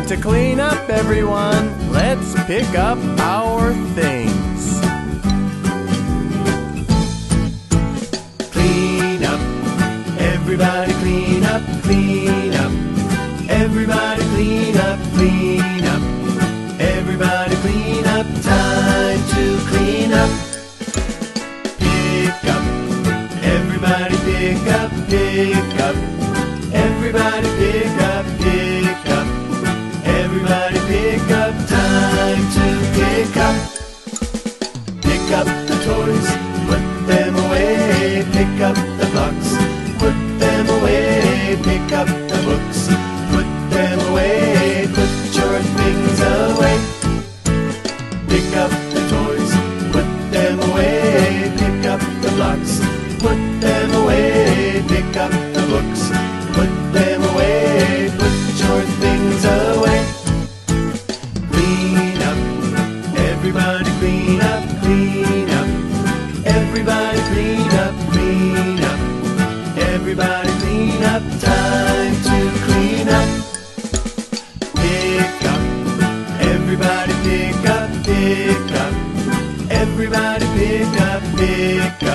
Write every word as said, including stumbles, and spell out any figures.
to clean up, everyone. Let's pick up our things. Clean up, everybody clean up, clean up. Everybody clean up, clean up. Everybody clean up, time to clean up. Pick up, everybody pick up, pick up. Everybody pick up, pick up. Everybody pick up, time to pick up. Pick up the toys, put them away. Pick up the blocks, put them away. Pick up the books, put them away. Put your things away. Pick up the toys, put them away. Pick up the blocks, put them away. Pick up the books, put them away. Put your things away. Clean up, everybody clean up, clean up. Everybody clean up, clean up. Everybody clean up, time to clean up. Pick up, everybody pick up, pick up. Everybody pick up, pick up.